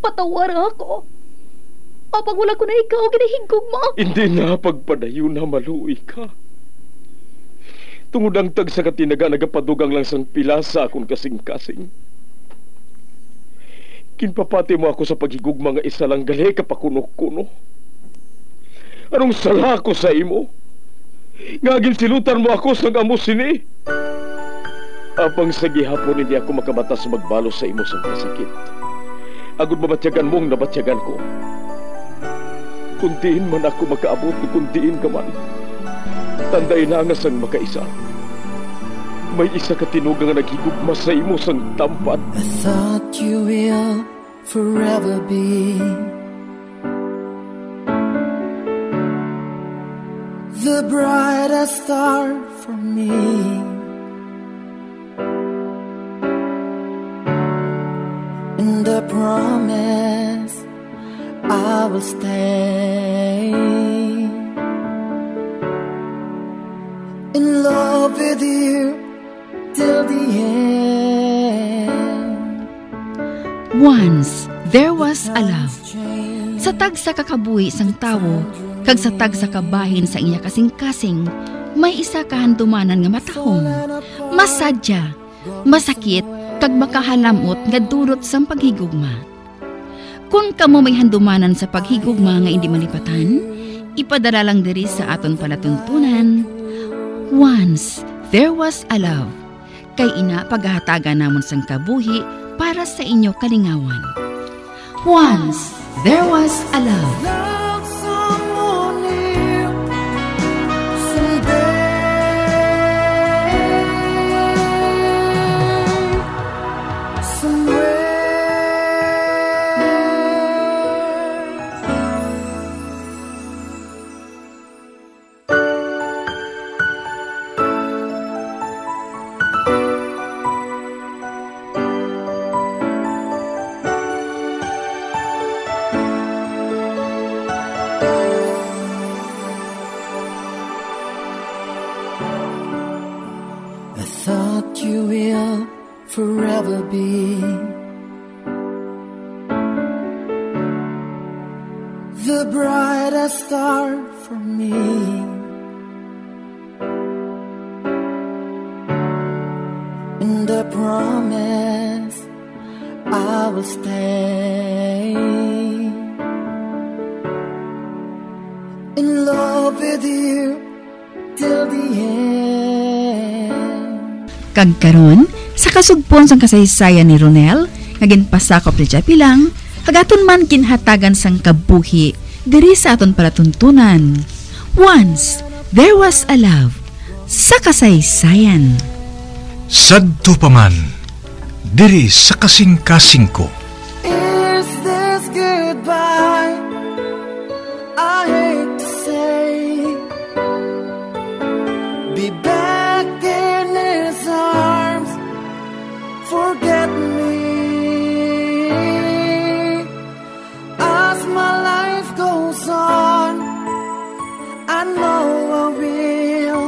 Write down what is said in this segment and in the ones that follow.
patawar ako. Apang wala ko na ikaw, ginahigog mo. Hindi na pagpadayon na maluoy ka. Tungod ang tag sa katinaga nagapadugang lang sang pilasa akong kasing-kasing. Kinpapati mo ako sa paghigugma nga isa lang gali kapakuno-kuno. Anong sala ko sa imo? Ngagin silutan mo ako sang amo sini. Apang sa gihapon hindi ako makabatas magbalo sa imo sang kasakit. Agud mabatyagan mong nabatyagan ko. Kundiin man ako makaabot, kundiin ka man. Tanday na nga sang makaisa. May isa ka tinugang nga naghigugma sa imo sang tampad. I thought you will forever be the brightest star for me. And I promise I will stay in love with you till the end. Once there was a love. Sa tag sa kakabuhi sang tawo, kag sa tag sa kabahin sa iya kasing-kasing, may isa kahandumanan nga matahong, masadya, masakit, kag makahalamot nga durot sang paghigugma. Kung kamo may handumanan sa paghigugma nga hindi malipatan, ipadala lang diri sa aton palatuntunan. Once there was a love. Kay ina paghahatagan namon sang kabuhi para sa inyo kalingawan. Once there was a love. Love someone new someday. Somewhere. I thought you will forever be the brightest star for me. And I promise I will stay in love with you till the end. Kag karon sa kasugpon sang kasaysayan ni Ronel, nga ginpasakop ni Japi lang, hagaton man kinhatagan sang kabuhi diri sa aton palatuntunan. Once there was a love sa kasaysayan. Sadto pa man, diri sa kasing-kasing ko. Is this goodbye? I hate to say. Be back in his arms. Forget me. As my life goes on, I know I will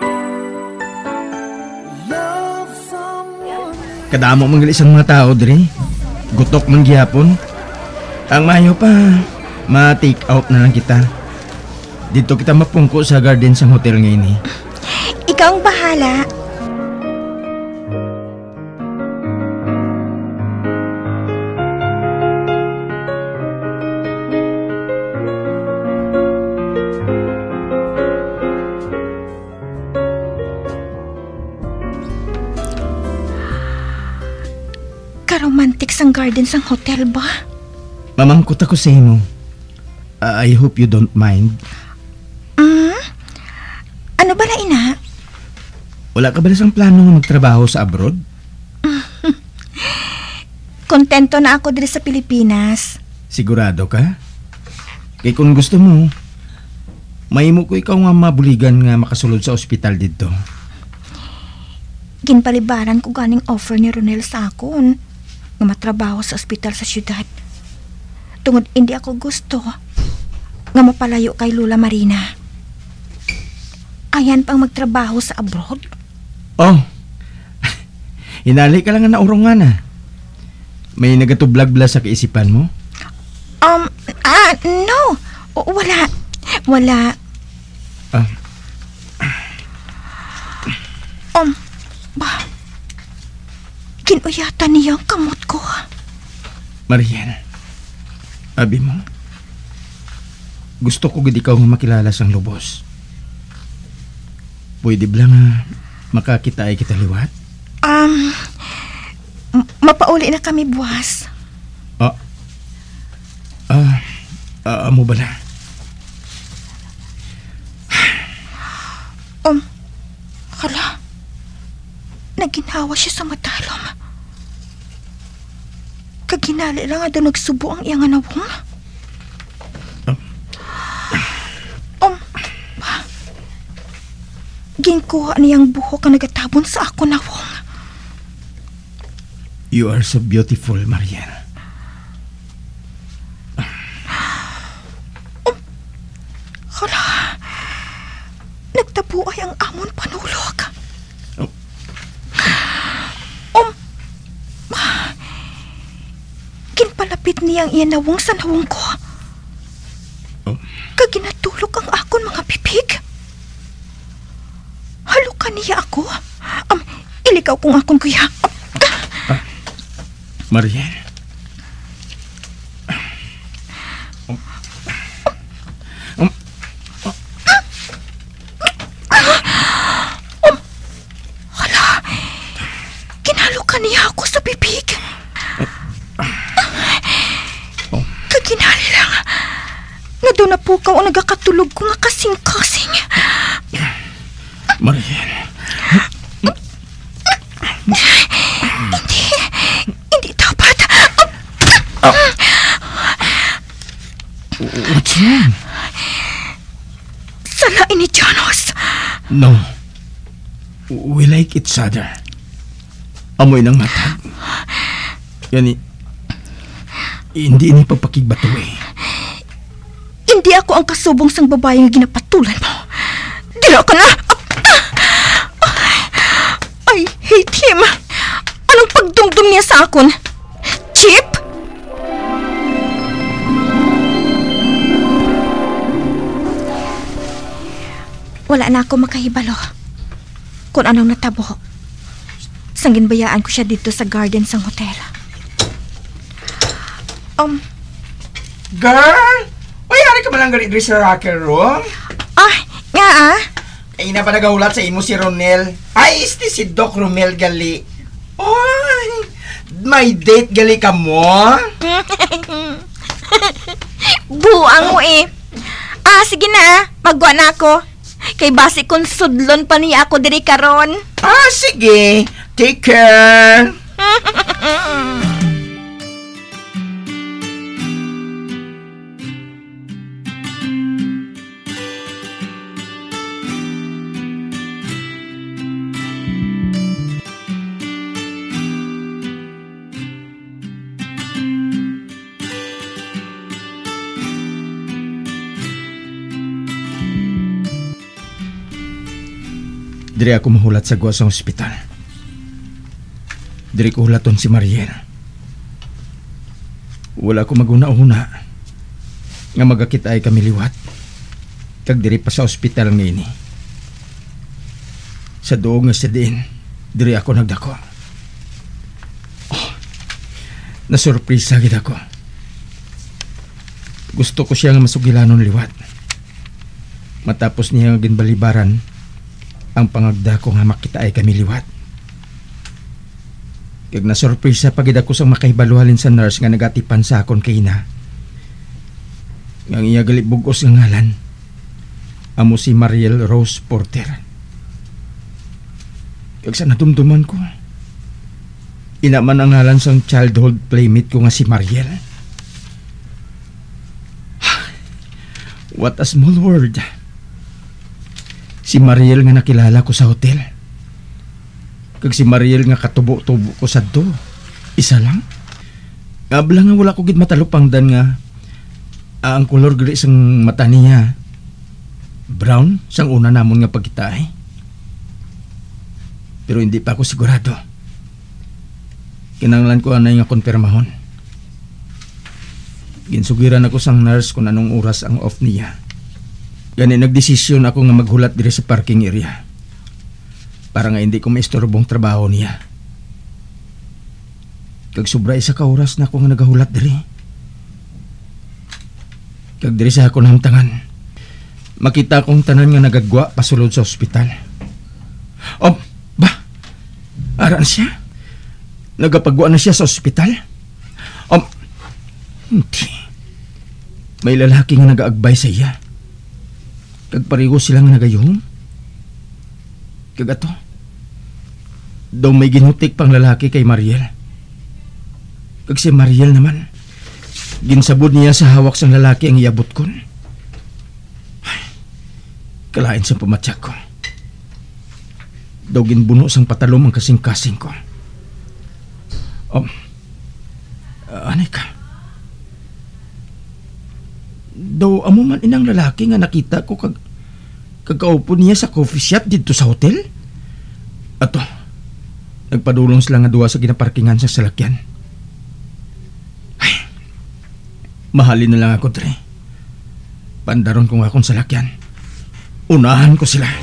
love someone. Kadamo manggali isang mga tao diri. Gutok man gihapon. Ang mayo pa, ma-take out na lang kita. Dito kita mapungko sa garden sa hotel ngayon eh. Ikaw ang bahala. Karomantik sang garden sang hotel ba? Mamangkot ako sa imo. I hope you don't mind. Ano ba na ina? Wala ka ba na sang plano nga magtrabaho sa abroad? Kontento na ako diri sa Pilipinas. Sigurado ka? Kaya kung gusto mo, mahimo ko ikaw nga mabuligan nga makasulod sa ospital dito. Ginpalibaran ko ganing offer ni Ronel sa akon nga matrabaho sa ospital sa syudad. Tungod hindi ako gusto nga mapalayo kay Lola Marina. Ayan pang magtrabaho sa abroad. Oh, hinali ka lang nga naurungan na. May nagatublag-bla sa kaisipan mo? No. Wala. Wala. Kinuyatan niya ang kamot ko. Mariel, abi mo, gusto ko gid ikaw nga makilala sang lubos. Pwede blang makakita ay kita liwat? Mapauli na kami, buwas. Amo ba na? Hala. Naginawa siya sa matalom. Kaginali lang nga nagsubo ang iyang anawong. Ginkuha niyang buhok ang nagatabon sa ako nawong. You are so beautiful, Mariel. Hala. Nagtabuay ang amon panulog. Kinpalapit niyang iyanawong sa nawong ko. Kaginatulog ang akon mga pipig. Halukan niya ako. Ilikaw kong akon kuya. Mariel. Hala. Kinalukan niya ako sa bibig. Kaginali lang. Nga doon na po ka o nagakatulog ko nga kasing-kasing. Mariel. Hindi dapat. What's wrong? Salain ni Janos. No. We like each other. Amoy ng matag. Yani, hindi ini pagpakigbato eh. Hindi ako ang kasubong sang babae nga ginapatulan mo. Dila ka na! I hate him. Anong pagdumdum niya sa akon? Chip? Wala na ako makahibalo kung anong natabo. Sangginbayaan ko siya dito sa garden sang hotel. Girl! Uy, hari ka malang galit sa rocker room? Nga Ay na pa nagahulat sa imo si Ronel. Ay, isti si Doc Romel gali. Oy, may date gali ka mo? Buang mo eh. Sige na. Magwa na ako. Kay basi kung sudlon pa niya ako diri karon. Sige. Take care. Diri ako mahulat sa guwas sa ospital. Diri ko hulaton si Mariel. Wala ko maguna-una nga magakita ay kami liwat. Kag diri pa sa ospital ngayon. Sa doong nga sa diin, diri ako nagdako. Nasurpresa gid ako. Gusto ko siya nga masugilanon liwat. Matapos niya ginbalibaran ang pangagda ko nga makita ay kami liwat. Kag nasurpresa pagid ako sang makahibaluhalin sa nurse nga nagatipan sa akon kay ina. Nga iya gali bugos nga ngalan. Amo si Mariel Rose Porter. Kag sa natumduman ko, ina man ang ngalan sang childhood playmate ko nga si Mariel. What a small world. Si Mariel nga nakilala ko sa hotel. Kag si Mariel nga katubo-tubo ko sa do. Isa lang. Abla nga wala ko gid matalupangdan nga ang kolor gri sang mata niya. Brown sang una namon nga pagkita eh. Pero hindi pa ako sigurado. Kinanglan ko anay nga konfirmahon. Ginsugiran ako sang nurse kung anong oras ang off niya. Gani nagdesisyon ako nga maghulat diri sa parking area. Para nga hindi ko maistorbong trabaho niya. Kag sobra isa ka oras na ako nga nagahulat diri. Kag diri sa ako namtangan, makita kong tanan nga nagagwa pasulod sa ospital. Oh, ba? Aran siya? Nagapagwa na siya sa ospital? Hindi. May lalaki nga nagaagbay sa iya. Kag parigo silang nagayong. Kag ato, daw may ginutik pang lalaki kay Mariel. Kag si Mariel naman, ginsabod niya sa hawak sang lalaki ang iabot kon. Ay, kalain sa pamatyak ko. Daw ginbuno sang patalom ang kasing-kasing ko. Anay ka? Daw amo man inang lalaki nga nakita ko kagkaupo niya sa coffee shop dito sa hotel. Ato, nagpadulong sila nga duwa sa ginaparkingan sa salakyan. Ay, mahalin na lang ako, Dre. Pandaron ko nga akong salakyan. Unahan ko sila.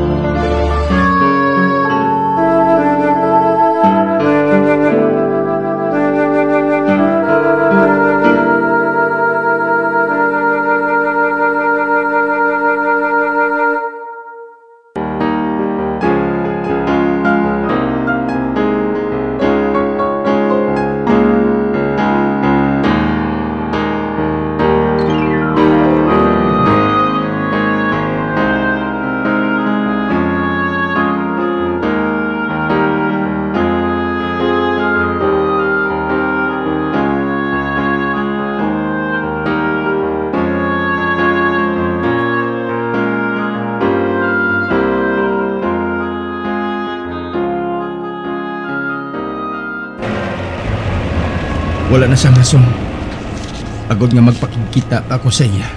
Wala na siyang rason. Agod nga magpakikita ako sa iya.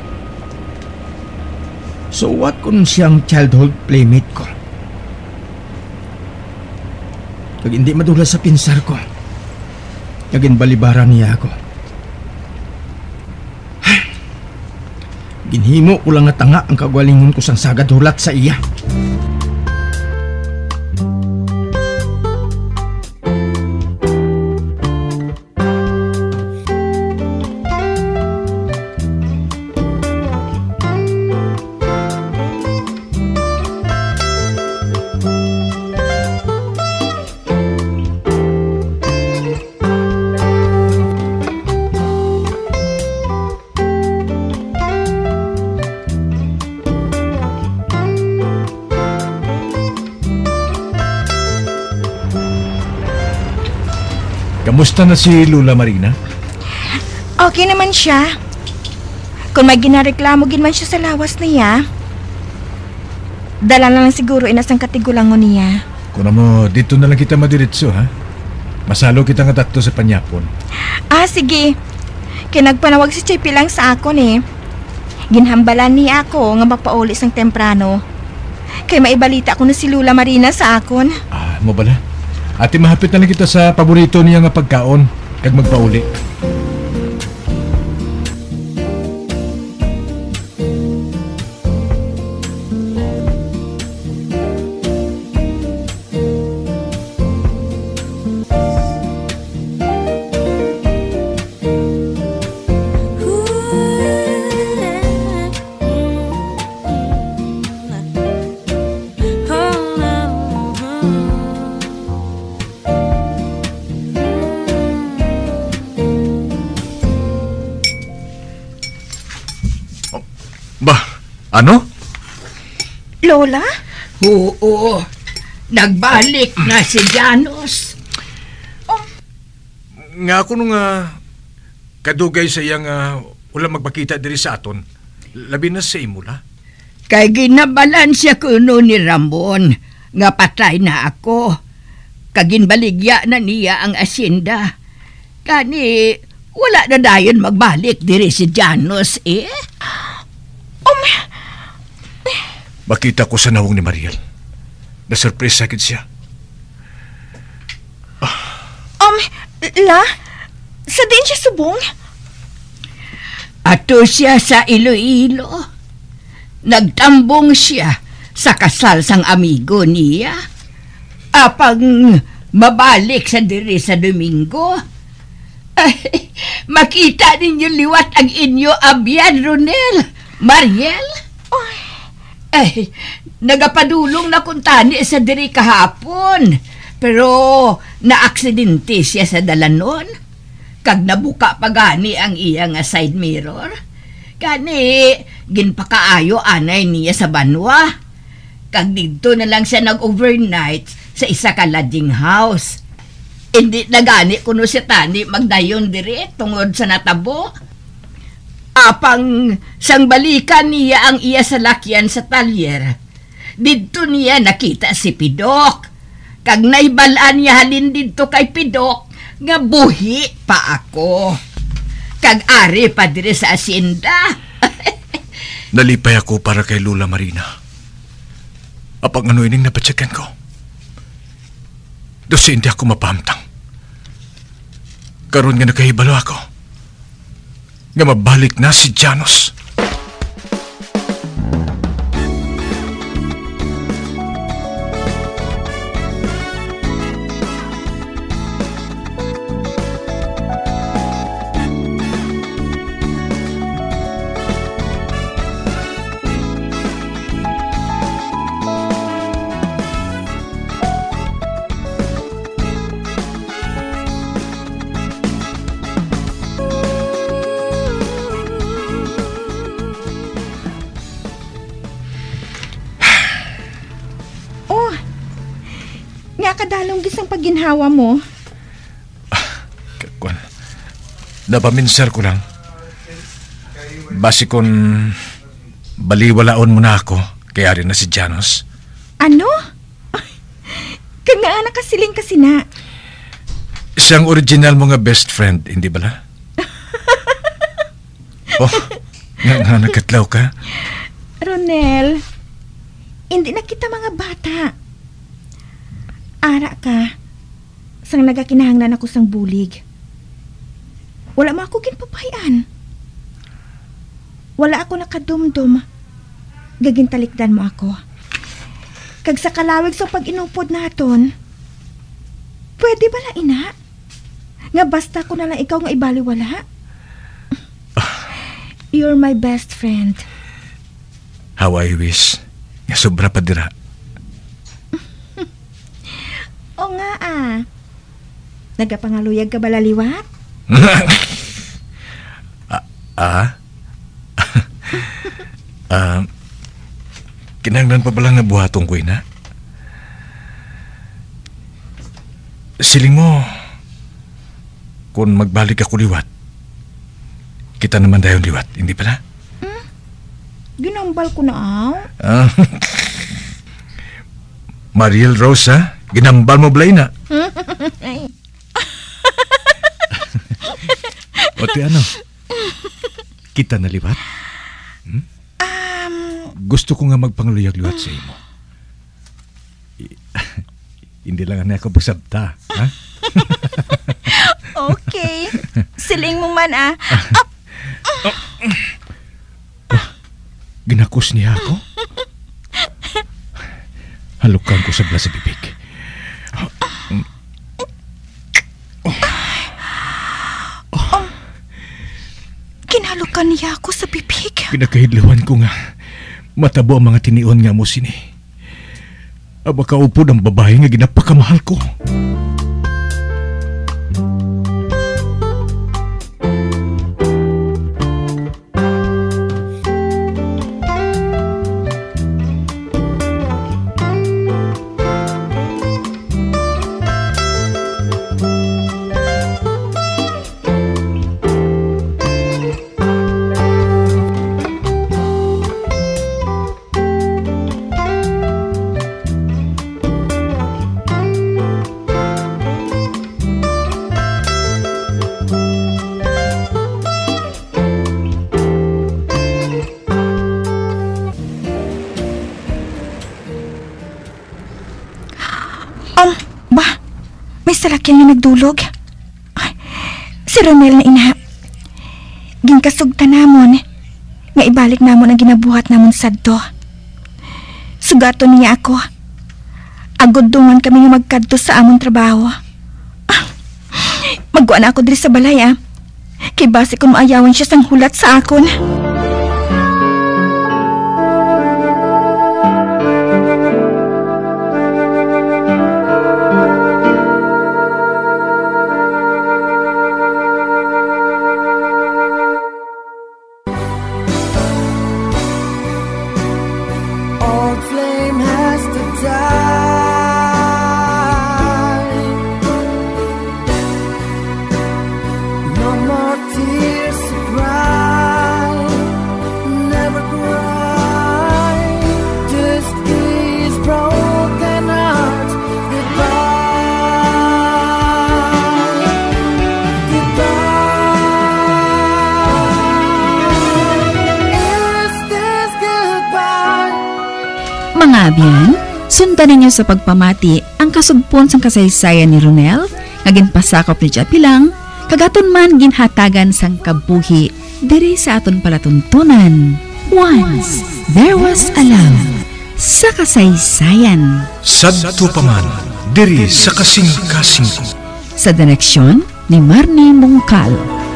So what kung siyang childhood playmate ko? Kag hindi madula sa pinsar ko, naging balibara niya ako. Ginhimo ko lang nga tanga ang kagwalingon ko sang sagad hulat sa iya. Kamusta na si Lola Marina? Okay naman siya. Kung may ginareklamo man siya sa lawas niya, dala na lang siguro inasang katigulangon niya. Kung mo, dito na lang kita madiretso, ha? Masalo kita nga takto sa panyapon. Sige. Kinagpanawag si Chepi lang sa akon eh. Ginhambalan niya ako nga mapauli sang temprano. Kay maibalita ko na si Lola Marina sa akon. Mo bala? Ate, mahapit na lang kita sa paborito niya nga pagkaon kag magpauli. Ano? Lola? Oo, nagbalik na si Janos. Nga ako nung kadugay sa iyang wala magpakita diri sa aton. Labi na sa imula. Kay ginabalan siya kuno ni Ramon nga patay na ako. Kaginbaligya na niya ang asinda. Kani wala na dayon magbalik diri si Janos eh. Makita ko sa nawong ni Mariel. Na-surprise sakit siya. La? Sa din siya subong? Ato siya sa Iloilo. Nagtambong siya sa kasal sang amigo niya. Apang mabalik sa diri sa Domingo. Ay, makita ninyo liwat ang inyo abyan, Ronel. Mariel? Ay, nagapadulong na kuntani sa diri kahapon. Pero naaksidente siya sa dalanon. Kag nabuka pa gani ang iya nga side mirror. Gani, ginpakaayo anay niya sa banwa. Kag dito na lang siya nag-overnight sa isa ka lodging house. Hindi na gani kuno si Tani magdayon diri tungod sa natabo. Apang sang balikan niya ang iya sa lakyan sa talyer. Dito niya nakita si Pidok. Kag naibalaan niya halin dito kay Pidok nga buhi pa ako. Kag ari pa dire sa asyenda. Nalipay ako para kay Lola Marina. Apang ano ining napatsakan ko. Dosi hindi ako mapahamtang. Karon nga nakahibalo ako. Nga mabalik na si Janos. Kadalong gisang pagginhawa mo. Napaminser ko lang. Basi kon baliwalaon mo na ako, kaya rin na si Janos. Ano? Kaya nga nakasiling kasi na. Siyang original mo nga best friend, hindi ba la? Oh, nga nagkatlaw ka? Ronel, hindi na kita mga bata. Ara ka, sang nagakinahanglan ako sang bulig. Wala mo ako ginpapayan. Wala ako nakadumdum. Gagintalikdan mo ako. Kag sa kalawig sa pag-inupod naton, pwede ba na ina? Nga basta ko na lang ikaw nga ibaliwala? You're my best friend. How I wish. Nga sobra pa dira. O nga Nagapangaluyag ka balaliwat? Kinahanglan pa pala na buhatong ko ina. Siling mo, kung magbalik ako liwat, kita naman dayon liwat, hindi pala? Ginambal ko na Mariel Rosa, ginambal mo blay na. Ote ano? Kita na liwat? Gusto ko nga magpangaluyag-liwat sa imo. Hindi lang na ako pasabta, ha? Okay. Siling mo man Ginakos niya ako? Halukan ko sa blas sa bibig. Kinalukan niya ako sa bibig. Pinakahidlawan ko nga. Matabo ang mga tinion nga mo sini. Aba kaupod ang babae nga ginapakamahal ko. May salakyan na nagdulog. Ay, si Ronel na ina. ginkasugta namon nga ibalik namon ang ginabuhat namon sadto. Sugaton niya ako. Agod dungan kami nga magkadto sa amon trabaho. Magkuan ako diri sa balay kay base kung maayawan siya sang hulat sa akon. Mga abyan, sundan ninyo sa pagpamati ang kasugpon sang kasaysayan ni Ronel, nga ginpasakop ni Japilang, kagaton man ginhatagan sang kabuhi diri sa aton palatuntunan. Once there was a love sa kasaysayan. Sadto pa man, diri sa kasing-kasing. Sa direksyon ni Marnie Mongcal.